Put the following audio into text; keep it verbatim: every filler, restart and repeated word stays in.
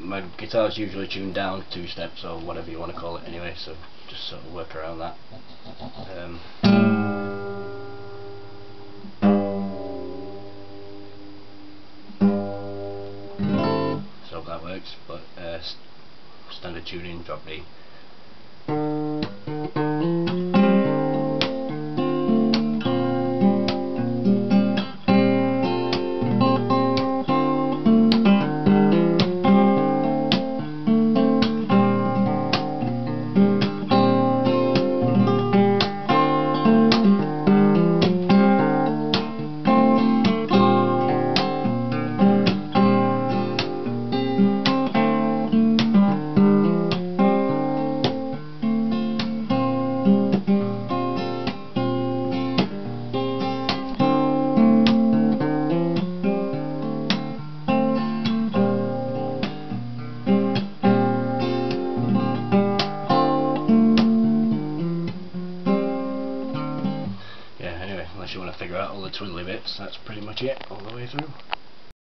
my guitar's usually tuned down two steps or whatever you want to call it anyway, so just sort of work around that. Um, so that works, but uh, st standard tuning, drop D. Unless you want to figure out all the twiddly bits, that's pretty much it all the way through.